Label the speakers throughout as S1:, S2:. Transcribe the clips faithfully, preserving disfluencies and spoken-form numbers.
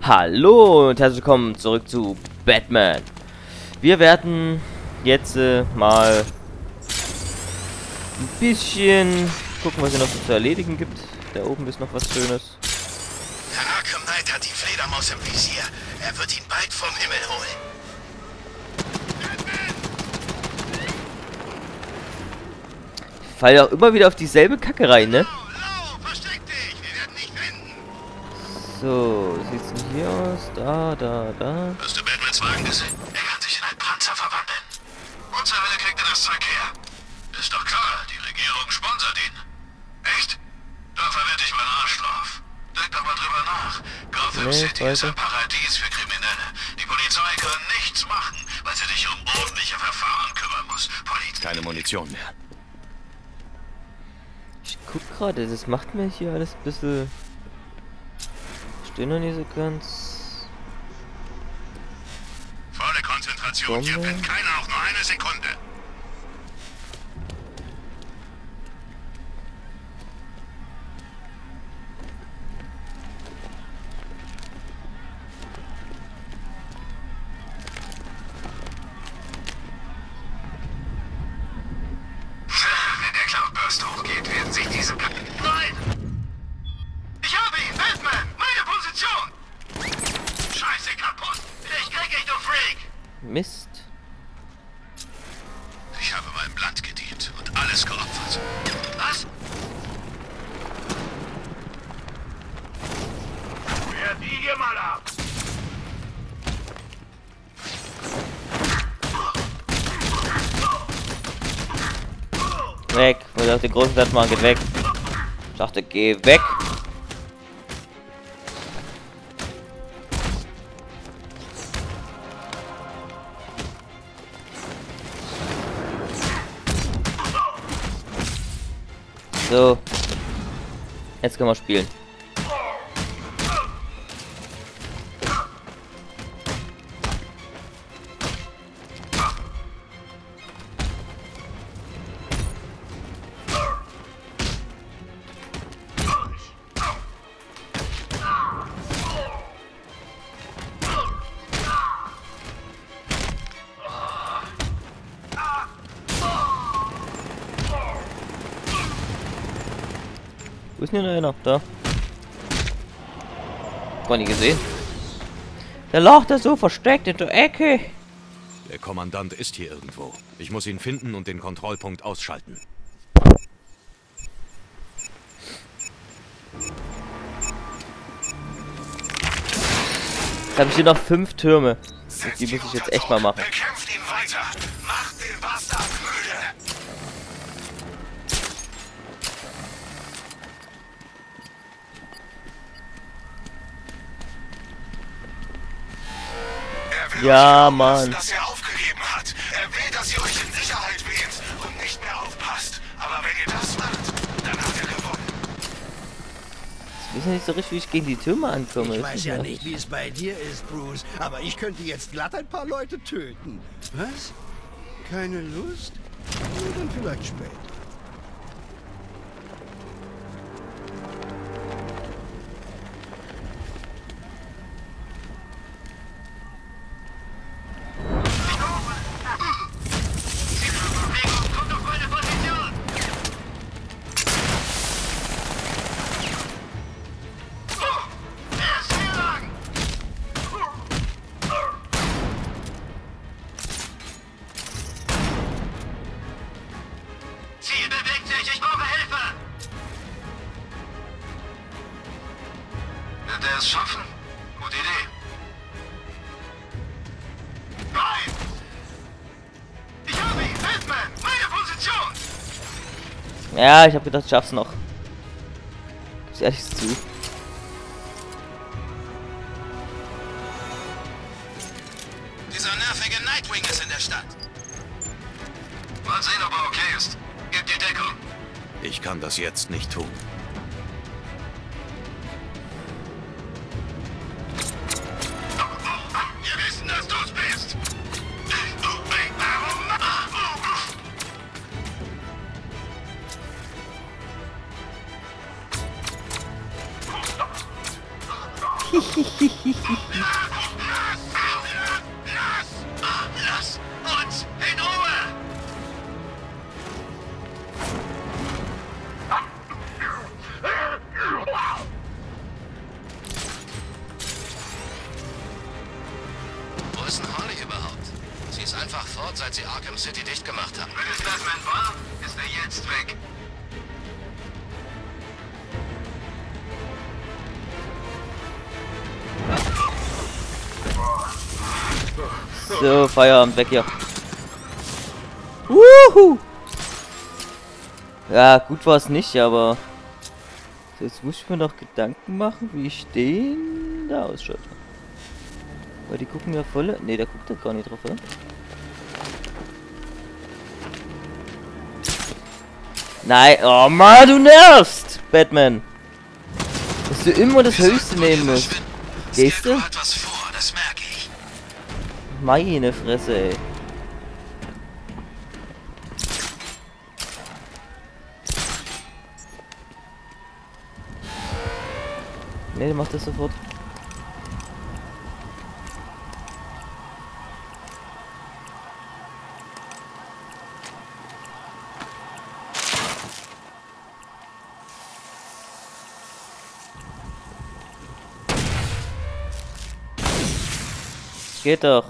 S1: Hallo und herzlich willkommen zurück zu Batman. Wir werden jetzt äh, mal ein bisschen gucken, was es noch so zu erledigen gibt. Da oben ist noch was Schönes.
S2: Der Arkham Knight hat die Fledermaus im Visier. Er wird ihn bald vom Himmel holen.
S1: Ich falle auch immer wieder auf dieselbe Kacke rein, ne?
S2: Versteck dich, wir werden nicht finden.
S1: So, wie sieht's denn hier aus? Da, da, da.
S2: Hast du Batmans Wagen gesehen? Er kann sich in einen Panzer verwandeln. Unser Wille kriegt er das Zeug her. Ist doch klar, die Regierung sponsert ihn. Echt? Da verwette ich meinen Arsch drauf. Denk doch mal drüber nach. Gotham
S1: Nee,
S2: City ist ein Paradies für Kriminelle. Die Polizei kann nichts machen, weil sie sich um ordentliche Verfahren kümmern muss. Polizei. Keine Munition mehr.
S1: Ich guck gerade, das macht mir hier alles ein bisschen... Stehen noch nicht so ganz...
S2: Volle Konzentration, hier pennt keiner auch nur eine Sekunde. Wenn der Cloudburst hochgeht, werden sich diese... Nein! Ich habe ihn! Batman! Meine Position! Scheiße, kaputt! Ich krieg dich, du Freak!
S1: Mist.
S2: Ich habe meinem Land gedient und alles geopfert. Was? Wehr die hier mal ab!
S1: Weg. Ich dachte, den großen Satz machen, geht weg. Ich dachte, geh weg. So. Jetzt können wir spielen. Wo ist denn der noch? Da. Gar nicht gesehen. Der lacht da so versteckt in der Ecke.
S3: Der Kommandant ist hier irgendwo. Ich muss ihn finden und den Kontrollpunkt ausschalten.
S1: Da habe ich hier noch fünf Türme. Die muss ich jetzt echt mal machen.
S2: Bekämpft ihn weiter! Macht den Bastard müde! Er will
S1: Ja,
S2: euch glauben lassen,
S1: Mann.
S2: dass er aufgegeben hat. Er will, dass ihr euch in Sicherheit wähnt und nicht mehr aufpasst. Aber wenn ihr das macht, dann hat er gewonnen.
S1: Ich weiß ja nicht so richtig, wie ich gegen die Türme ankomme.
S4: Ich
S1: Das
S4: weiß
S1: ist
S4: ja
S1: ja-
S4: nicht, wie es bei dir ist, Bruce, aber ich könnte jetzt glatt ein paar Leute töten. Was? Keine Lust? Na, dann vielleicht später.
S2: Kommt auf meine Position! Er ist hier lang! Ziel bewegt sich, ich brauche Hilfe! Wird er es schaffen? Gute Idee. Nein! Ich habe ihn! Batman! Meine Position!
S1: Ja, ich habe gedacht, ich schaff's noch. Gib's ehrlich zu.
S2: Dieser nervige Nightwing ist in der Stadt. Mal sehen, ob er okay ist. Gib die Deckung.
S3: Ich kann das jetzt nicht tun.
S2: Wir wissen, dass du's bist. Warum? Lass uns in Ruhe!
S5: Wo ist denn Harley überhaupt? Sie ist einfach fort, seit sie Arkham City dicht gemacht haben.
S2: Wenn es Batman war, ist er jetzt weg.
S1: So, Feierabend, weg hier. Wuhu! Ja, gut war es nicht, aber jetzt muss ich mir noch Gedanken machen, wie ich den da ausschalte. Weil die gucken ja voll. Ne, der guckt da gar nicht drauf, oder? Nein, oh Mann, du nervst, Batman. Dass du immer das Höchste nehmen musst. Gehst du?
S5: Hat was vor, das merke ich.
S1: Meine Fresse, ey. Ne, der macht das sofort. Geht doch.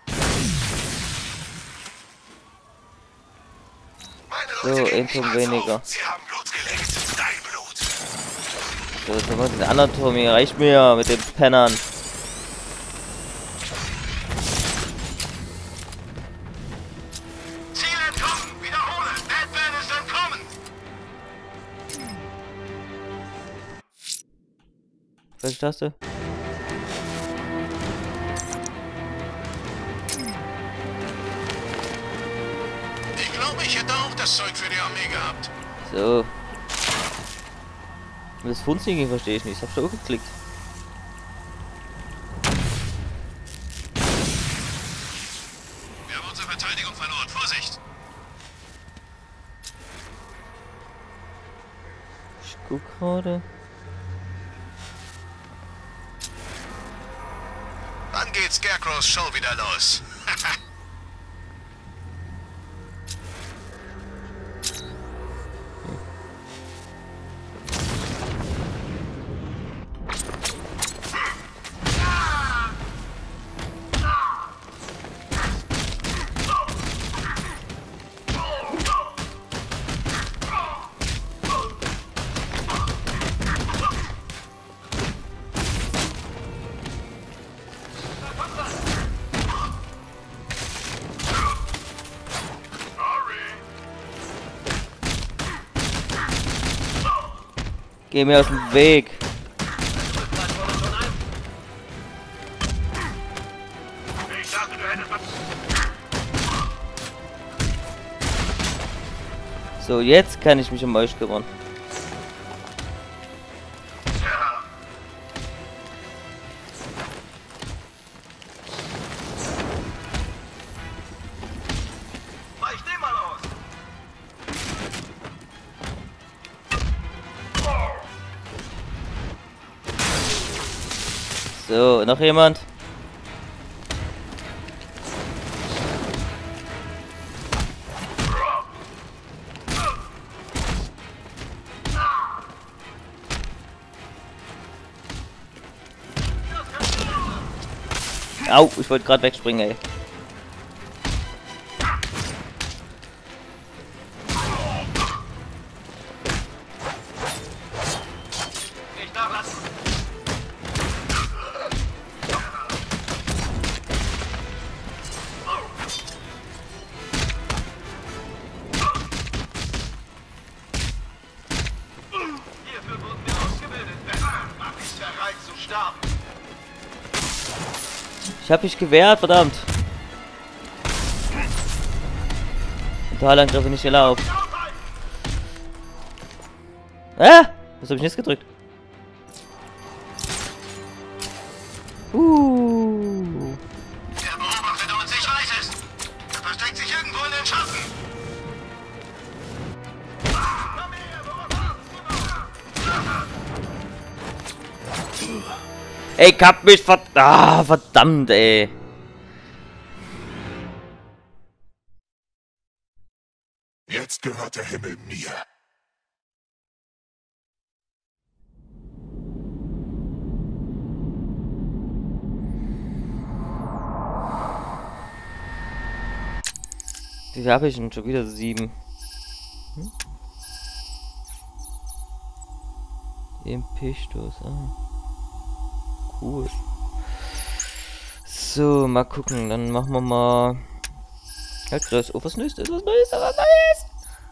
S1: So, ein Turm weniger.
S2: Sie haben Blut geleckt. Dein Blut.
S1: So, jetzt haben wir den anderen Turm hier. Reicht mir ja mit den Pennern.
S2: Ziel entkommen. Wiederhole. Batman ist entkommen.
S1: Welche Taste?
S2: Ich glaube, ich hätte auch das Zeug für die Armee gehabt.
S1: So. Das Funzingen verstehe ich nicht. Ich hab schon geklickt.
S2: Wir haben unsere Verteidigung verloren. Vorsicht!
S1: Ich guck gerade.
S2: Wann geht Scarecrows Show wieder los?
S1: Geh mir aus dem Weg.
S2: Ich dachte, du hättest was.
S1: So, jetzt kann ich mich um euch kümmern.
S2: Weich den mal aus.
S1: So, noch jemand? Au, ich wollte gerade wegspringen, ey.
S2: Nicht da lassen. Hierfür wurden wir ausgebildet. Mach dich bereit zu sterben.
S1: Ich hab mich gewehrt, verdammt. Totalangriffe nicht erlaubt. Ah! Was hab ich jetzt gedrückt? Uh.
S2: Er beobachtet uns, ich weiß es. Er versteckt sich irgendwo in den Schatten. Komm her,
S1: Ey, kapp mich, verd ah, verdammt, ey.
S2: Jetzt gehört der Himmel mir.
S1: Wie viel habe ich denn? Schon wieder sieben. Hm? E M P-Stoß, ah. Cool. So, mal gucken. Dann machen wir mal... Halt, das. Oh, was Neues, ist was Neues, was Neues!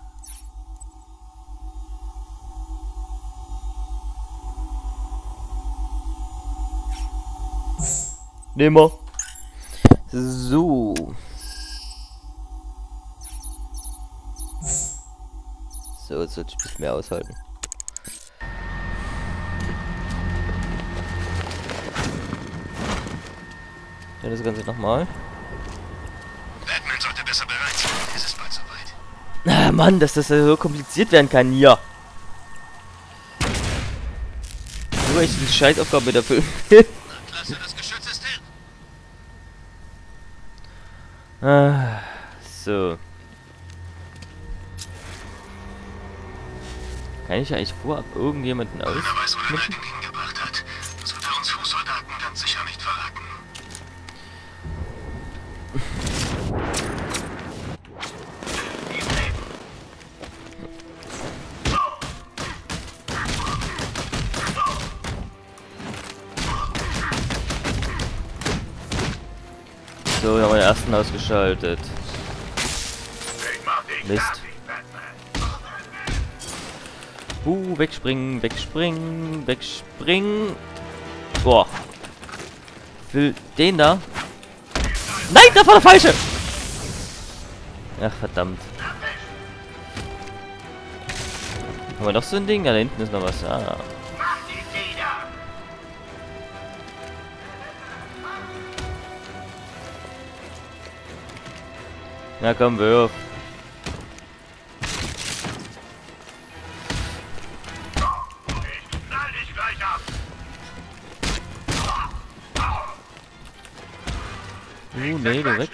S1: Nehmen wir. So. So, jetzt sollte ich ein bisschen mehr aushalten. Ja, das Ganze nochmal.
S2: Batman sollte besser bereit sein. Es ist bald soweit.
S1: Ah, Mann, dass das so kompliziert werden kann hier. Nur weil ich die Scheißaufgabe mit erfüllen will.
S5: Na klasse, das Geschütz ist hin.
S1: Ah, so. Kann ich eigentlich vorab irgendjemanden aus?
S2: Keiner weiß, wo der Lightning hingebracht hat. Das wird er uns Fußsoldaten ganz sicher nicht verraten.
S1: So, wir haben den ersten ausgeschaltet. Mist. Uh, wegspringen, wegspringen, wegspringen. Boah. Will den da? Nein, das war der falsche! Ach, verdammt. Haben wir noch so ein Ding? Ja, da hinten ist noch was. Ah. Na komm, wirf. Uh, nee, geh weg.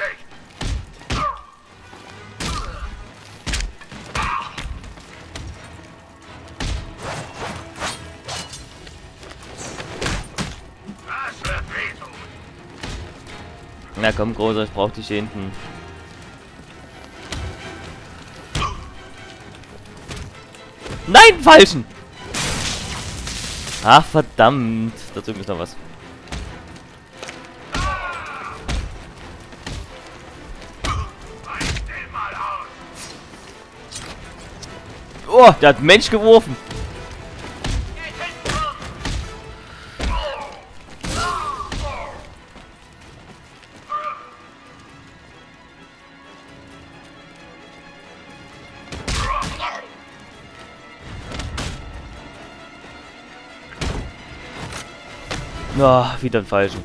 S1: Na komm, Großer, ich brauch dich hier hinten. Nein, falschen! Ach, verdammt. Da drüben ist noch was. Oh, der hat einen Mensch geworfen. Oh, wieder ein falschen.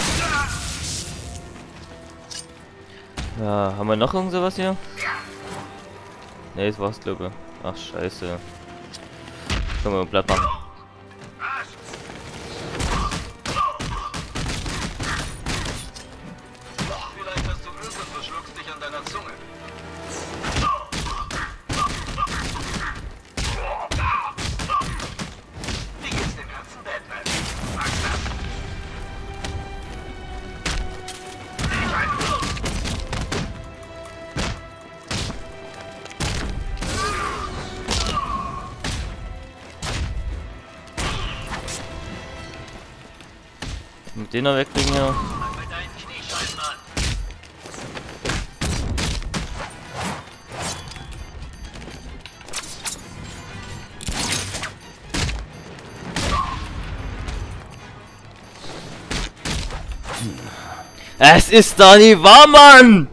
S1: Ja, haben wir noch irgend sowas hier? Ne, das war's, glaube ich. Ach, scheiße. Können wir platt machen.
S5: Vielleicht hast du Glück und verschluckst dich an deiner Zunge. Wie geht's dem Herzen, Batman? Magst das?
S1: Mit den noch wegkriegen hier.
S5: Bei deinen Kniescheiben an.
S1: Es ist doch nicht wahr, Mann!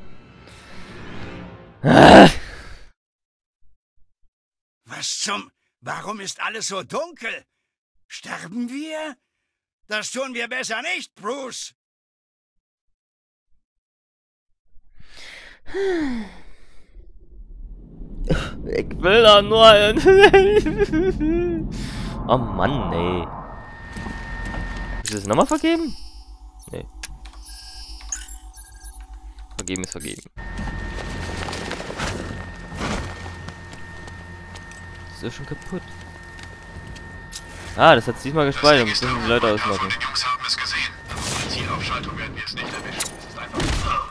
S1: Ah.
S4: Was zum... Warum ist alles so dunkel? Sterben wir? Das tun wir besser nicht, Bruce.
S1: Ich will doch nur... Oh Mann, ey. ich das nochmal vergeben? Nee. Vergeben ist vergeben. Das ist schon kaputt. Ah, das hat diesmal gespeichert. Wir müssen die Leute ausmachen.
S2: Die Jungs haben es gesehen. Aber bei Zielaufschaltung werden wir es nicht erwischen. Es ist einfach...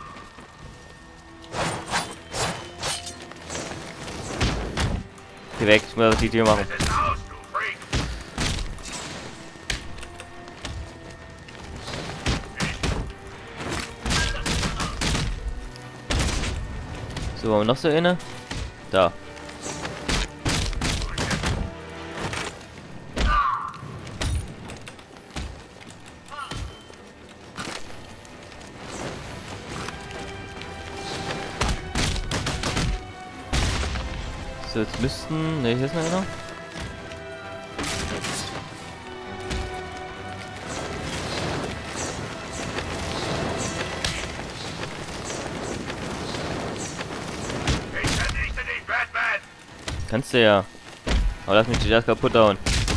S1: Geh weg, ich muss das die Tür machen. So, haben wir noch so eine? Da. So, jetzt müssten... Ne, hier ist noch einer. Kannst du ja. Aber lass mich die erst kaputt hauen.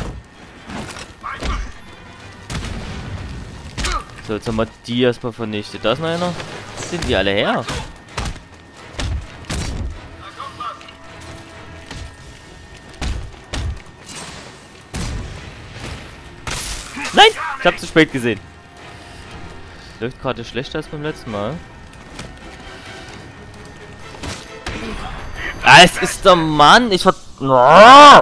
S1: So, jetzt haben wir die erstmal vernichtet. Da ist noch einer. Wo sind die alle her? Nein! Ich hab zu spät gesehen. Läuft gerade schlechter als beim letzten Mal. Ah, es ist der Mann! Ich ver... Oh!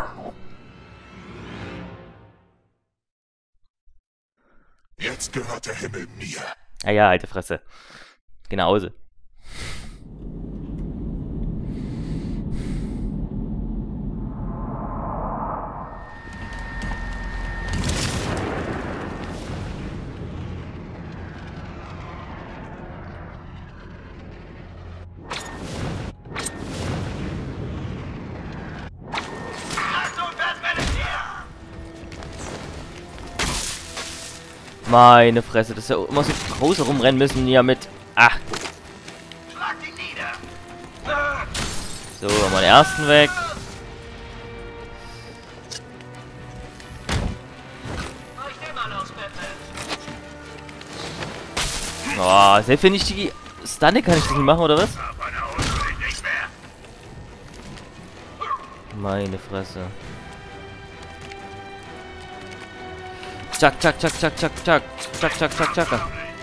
S2: Jetzt gehört der Himmel mir.
S1: Ah ja, alte Fresse. Genauso. Meine Fresse, dass wir immer so draußen rumrennen müssen hier mit. Ach. So, haben wir den ersten weg. Oh, selbst wenn ich die Stunne kann ich das nicht machen, oder was? Meine Fresse. Zack, zack, zack, zack, zack, zack, zack, zack, zack, zack.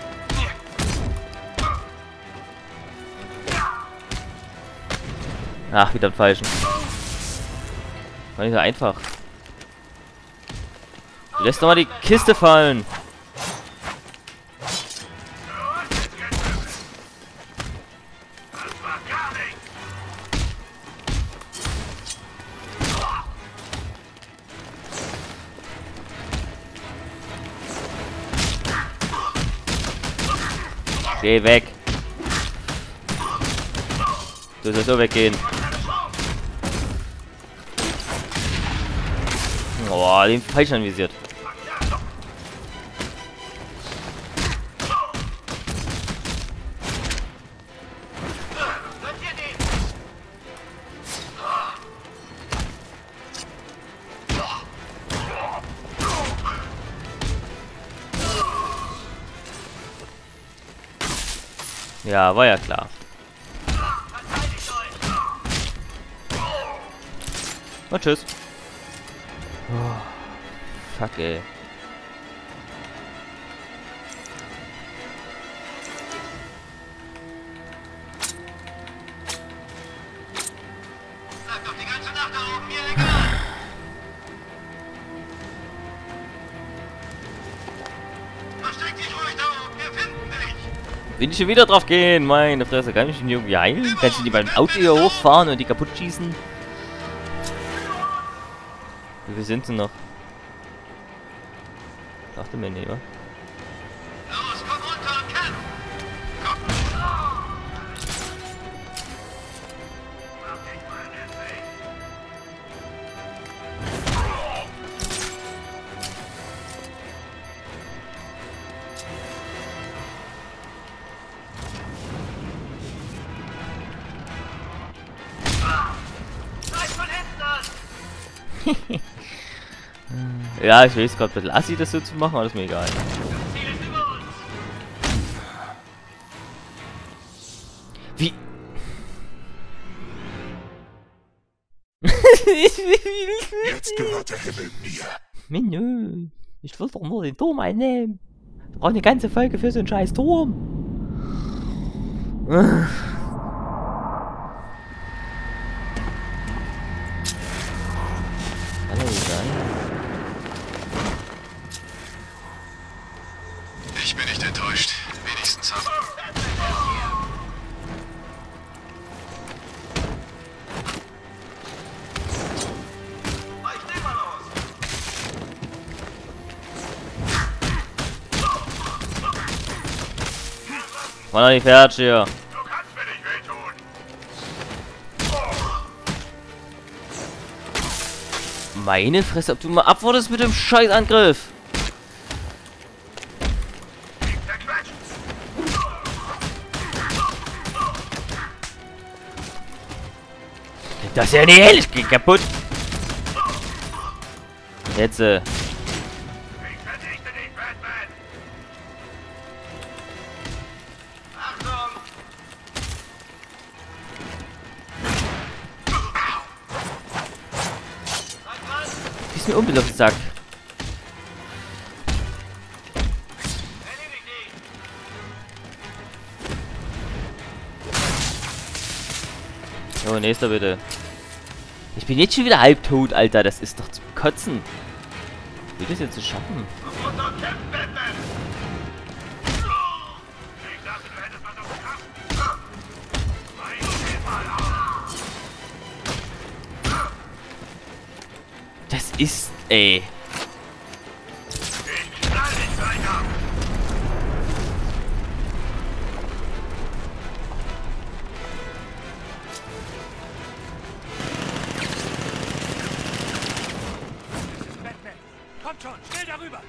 S1: Ach, wieder am falschen. War nicht so einfach. Lässt doch mal die Kiste fallen. Geh weg. Du sollst so weggehen. Oh, den falsch anvisiert. Ja, war ja klar. Und tschüss. Oh, fuck, ey.
S2: Bleib doch die ganze Nacht da oben, mir egal. Versteck dich ruhig da oben, wir finden dich.
S1: Will ich schon wieder drauf gehen? Meine Fresse, kann ich den irgendwie heilen? Kannst du die beim Auto hier hochfahren und die kaputt schießen? Wie viel sind sie noch? Dachte mir nicht, wa?
S2: Los, komm runter und kämpf. Komm. Mach dich mal in den Weg.
S1: Ja, ich weiß gerade ein bisschen assi, das so zu machen, aber ist mir egal.
S2: Jetzt gehört der Himmel mir.
S1: Menü. Ich will doch nur den Turm einnehmen. Wir brauchen eine ganze Folge für so einen scheiß Turm. Kann ja nicht sein.
S2: Ich bin nicht enttäuscht. Wenigstens haben...
S1: War noch nicht fertig hier.
S2: Du kannst mir nicht wehtun.
S1: Meine Fresse, ob du mal abwartest mit dem Scheißangriff. Das ist ja nicht hell, ich geh kaputt. Jetzt, äh. Gehst mir unbedingt auf den Sack. So, nächster bitte. Ich bin jetzt schon wieder halbtot, Alter. Das ist doch zum Kotzen. Wie das jetzt zu schaffen? Das ist, ey.
S3: Kommt schon, schnell darüber!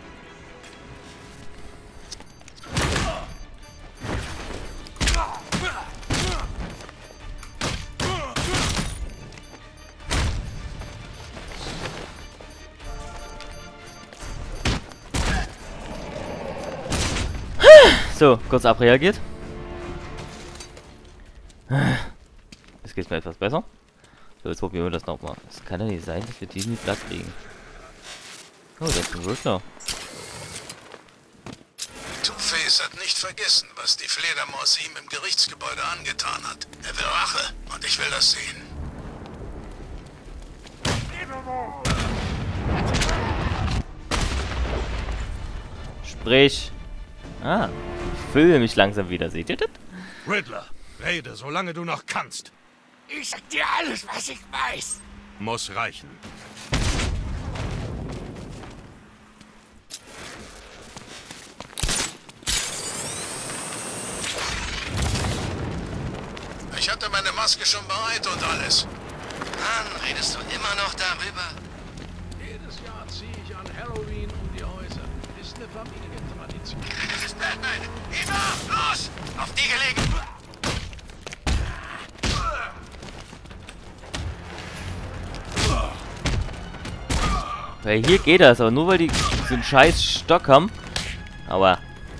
S1: So, kurz abreagiert. Jetzt geht's mir etwas besser. So, jetzt probieren wir das nochmal. Es kann ja nicht sein, dass wir diesen nicht platt kriegen. Oh, das ist ein Riddler.
S2: Two-Face hat nicht vergessen, was die Fledermaus ihm im Gerichtsgebäude angetan hat. Er will Rache und ich will das sehen.
S1: Sprich. Ah, ich fühle mich langsam wieder. Seht ihr das?
S3: Riddler, rede, solange du noch kannst.
S2: Ich sag dir alles, was ich weiß.
S3: Muss reichen.
S2: Ich hatte meine Maske schon bereit und alles.
S5: Mann, redest du immer noch darüber?
S6: Jedes Jahr ziehe ich an Halloween um die Häuser. Ist eine Familientradition.
S2: Es ist Batman! Eva, los! Auf die gelegen!
S1: Weil hier geht das, aber nur weil die so einen scheiß Stock haben. Aber.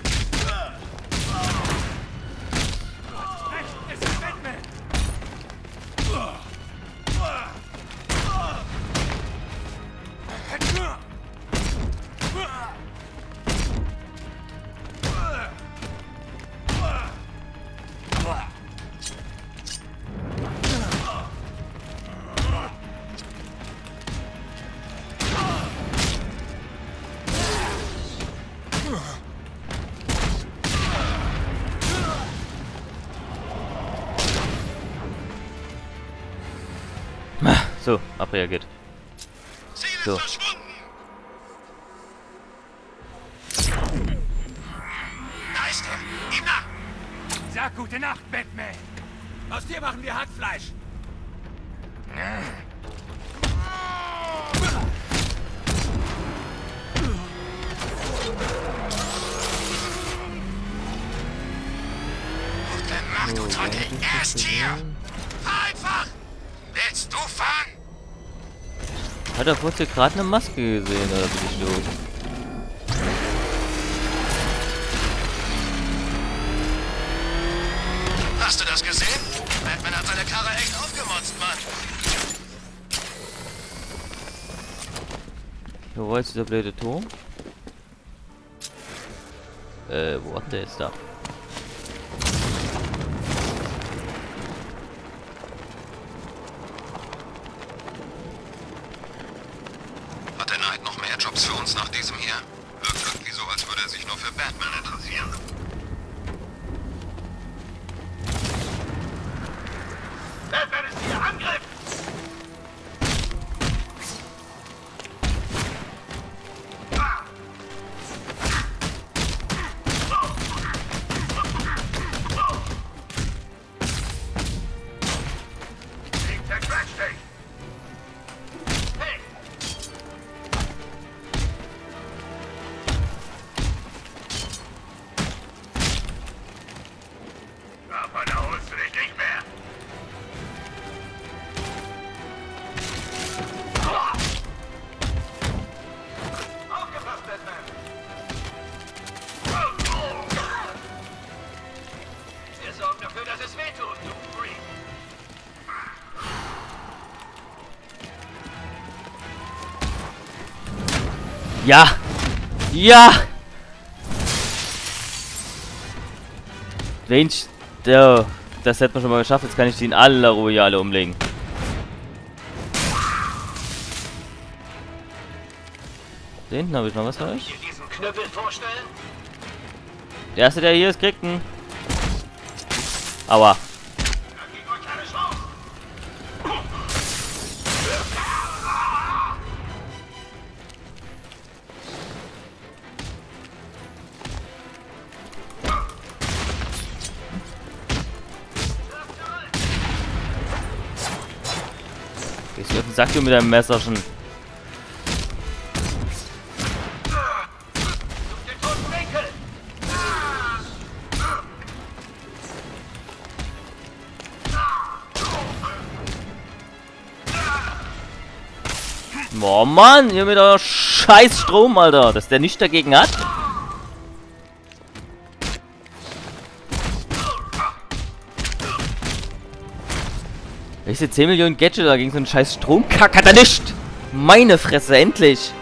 S1: So, abreagiert. So.
S2: Da ist er! Ihm nach!
S3: Sag gute Nacht, Batman! Aus dir machen wir Hackfleisch!
S2: Gute Nacht und heute erst hier! Einfach! Willst du fahren?
S1: Hat er kurz hier gerade eine Maske gesehen, oder bin ich doof?
S5: Hast du das gesehen? Batman hat seine Karre echt aufgemotzt, Mann.
S1: Wo war jetzt dieser blöde Turm? Äh, wo hat der jetzt da?
S2: Hat der Knight noch mehr Jobs für uns nach diesem hier? Wirkt irgendwie so, als würde er sich nur für Batman interessieren. Batman ist hier! Angriff!
S1: Ja! Ja! Range. Oh, das hätten wir schon mal geschafft. Jetzt kann ich die in aller Ruhe hier alle umlegen. Da hinten habe ich noch was für euch. Der erste, der hier ist, kriegt einen. Aua. Gehst du auf den Sack, du mit deinem Messerchen. Oh Mann, hier mit der scheiß Strom, Alter, dass der nicht dagegen hat. Ich sehe zehn Millionen Gadget dagegen so einen scheiß Stromkack hat er nicht. Meine Fresse, endlich.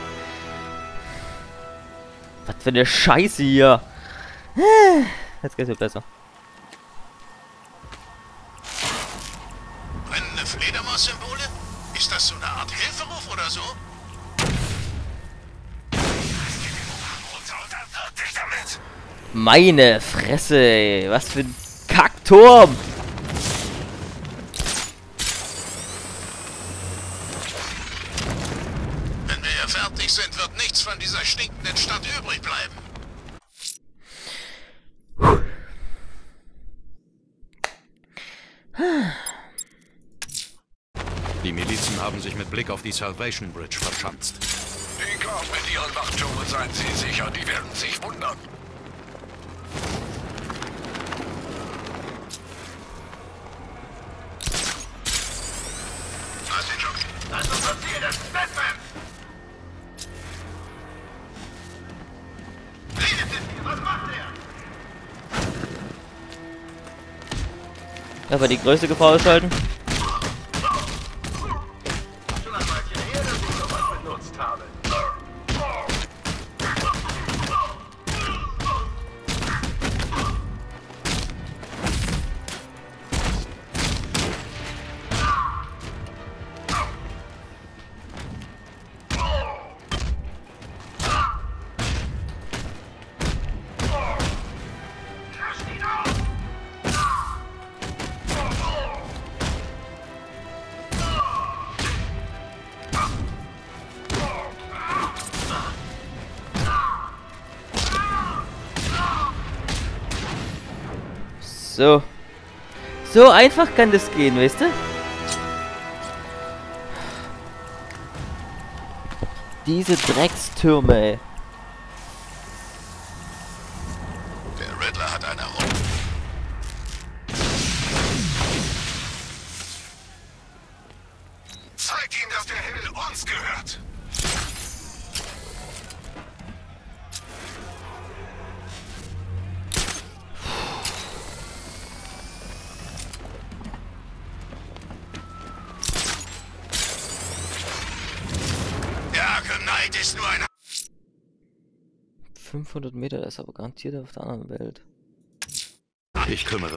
S1: Was für eine Scheiße hier. Jetzt geht's mir besser.
S2: Brennende Fledermaus-Symbole? Ist das so eine Art Hilferuf oder so?
S1: Meine Fresse, ey. Was für ein Kackturm.
S2: Wenn wir hier fertig sind, wird nichts von dieser stinkenden Stadt übrig bleiben.
S3: Die Milizen haben sich mit Blick auf die Salvation Bridge verschanzt.
S6: Ich glaube, mit ihren Wachturmen seien Sie sicher, die werden sich wundern.
S2: Was ist schon? Das ist unser Ziel, das ist Batman! Redet ist hier, was macht er?
S1: Aber die größte Gefahr ausschalten.
S2: Schon ein Weilchen her, dass ich sowas benutzt habe.
S1: So. So einfach kann das gehen, weißt du? Diese Dreckstürme, ey.
S2: Der Riddler hat eine Runde. Zeig ihm, dass der Himmel uns gehört. Der Arkham Knight Welt ist nur ein...
S1: fünfhundert Meter, das ist aber garantiert auf der anderen Welt.
S3: Ich kümmere.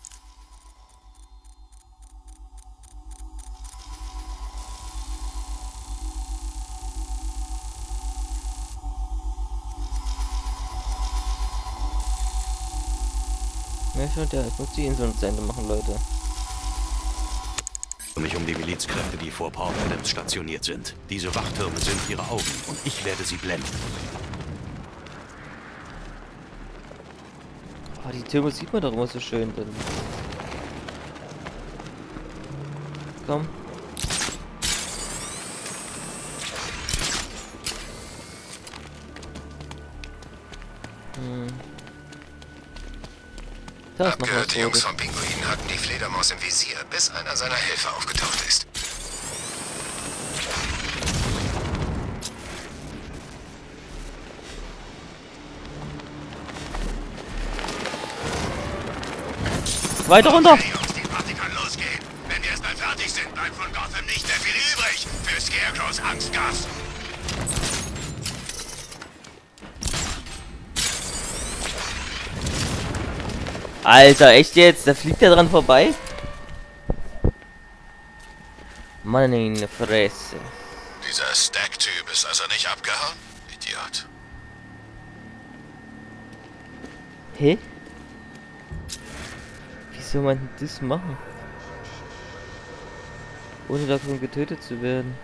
S1: Ja, schon, ja, ich muss die Insel zu Ende machen, Leute.
S3: mich um die Milizkräfte, die vor Port Adams stationiert sind. Diese Wachtürme sind ihre Augen und ich werde sie blenden.
S1: Oh, die Türme sieht man doch immer so schön. Dann. Komm. Hm. Da ist noch was.
S2: Abgehörte Jungs vom Pinguin hatten die Fledermaus im Visier, bis einer seiner Helfer aufgetaucht ist.
S1: Weiter runter!
S2: Okay, Jungs, die Party kann losgehen. Wenn wir erstmal fertig sind, bleibt von Gotham nicht mehr viel übrig für Scarecrows Angstgas.
S1: Alter, echt jetzt? Da fliegt der dran vorbei? Mann in die Fresse.
S2: Dieser Stack-Typ ist also nicht abgehauen? Idiot.
S1: Hä? Wie soll man denn das machen? Ohne davon getötet zu werden.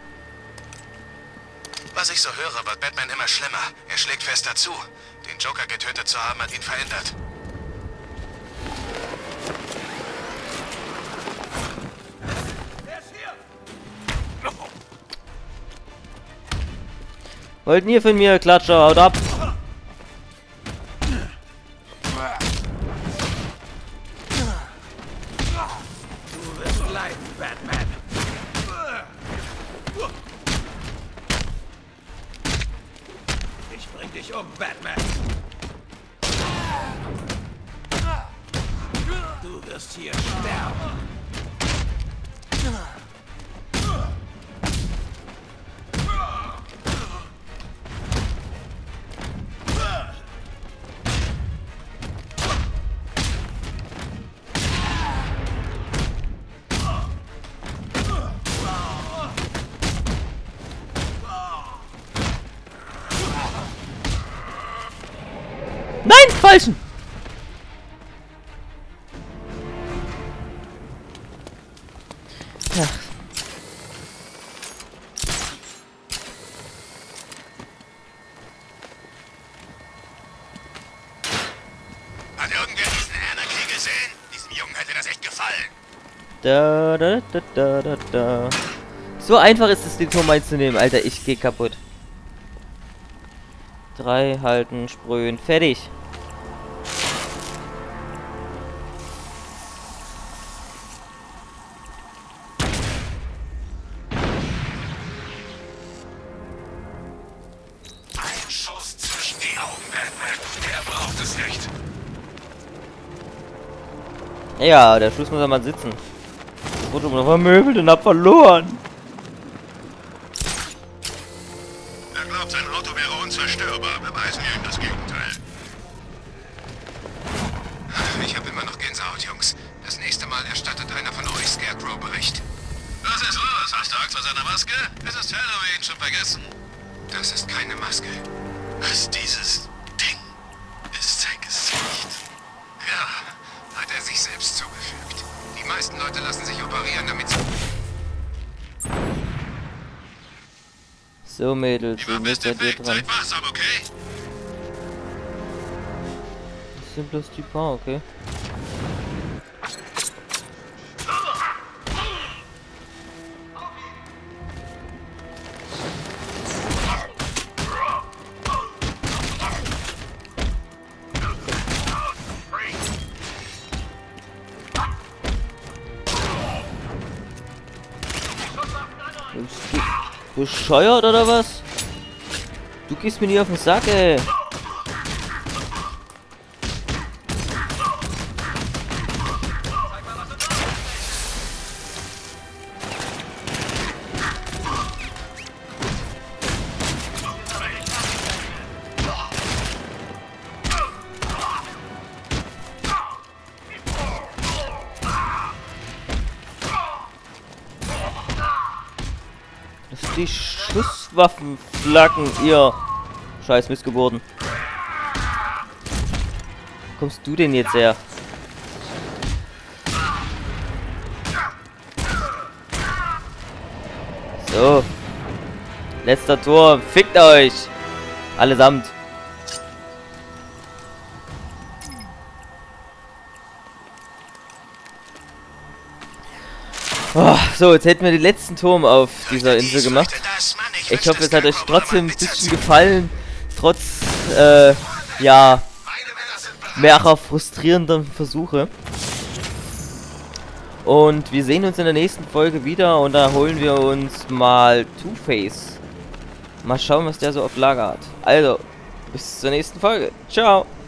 S2: Was ich so höre, wird Batman immer schlimmer. Er schlägt fester zu. Den Joker getötet zu haben, hat ihn verändert.
S1: Wollten ihr von mir, Klatscher, haut ab!
S4: Du wirst leiden, Batman. Ich bring dich um, Batman. Du wirst hier sterben.
S1: Nein, falschen! Ja.
S2: Hat irgendwer diesen Anarchy gesehen? Diesem Jungen hätte das echt gefallen.
S1: Da, da, da, da, da, da. So einfach ist es, den Turm einzunehmen, Alter. Ich geh kaputt. Drei, halten, sprühen, fertig.
S2: Ein Schuss zwischen die Augen, Batman. Der braucht es nicht.
S1: Ja, der Schuss muss ja mal sitzen. Ich wurde noch vermöbelt und hab verloren.
S2: Er glaubt, sein Auto wäre unzerstörbar. Beweisen wir ihm das Gegenteil. Ich habe immer noch Gänsehaut, Jungs. Das nächste Mal erstattet einer von euch Scarecrow Bericht. Was ist los? Hast du Angst vor seiner Maske? Es ist Halloween, schon vergessen. Das ist keine Maske. Was dieses Ding ist sein Gesicht. Ja, hat er sich selbst zugefügt. Die meisten Leute lassen sich operieren, damit sie...
S1: So, Mädels,
S2: Lieber
S1: wir
S2: bist
S1: sind bei dir
S2: defekt,
S1: dran.
S2: seid wachsam, okay?
S1: Das sind bloß die paar, okay. Bist du bescheuert oder was? Du gehst mir nie auf den Sack, ey. Lass die Schusswaffen flacken, ihr scheiß Missgeburten. Wo kommst du denn jetzt her? So. Letzter Turm. Fickt euch. Allesamt. Oh, so, jetzt hätten wir den letzten Turm auf dieser Insel gemacht. Ich hoffe, es hat euch trotzdem ein bisschen gefallen. Trotz, äh, ja, mehrerer frustrierender Versuche. Und wir sehen uns in der nächsten Folge wieder und da holen wir uns mal Two-Face. Mal schauen, was der so auf Lager hat. Also, bis zur nächsten Folge. Ciao.